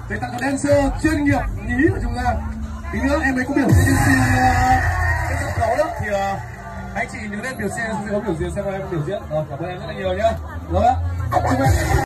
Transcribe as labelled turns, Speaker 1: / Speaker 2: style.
Speaker 1: để tặng cho dancer chuyên nghiệp nhí của chúng ta. Tí nữa em ấy có biểu diễn trên sân khấu đó thì anh chị nhớ lên biểu diễn, biểu diễn xem em biểu diễn. Rồi, cảm ơn em rất là nhiều nhá. Rồi ạ.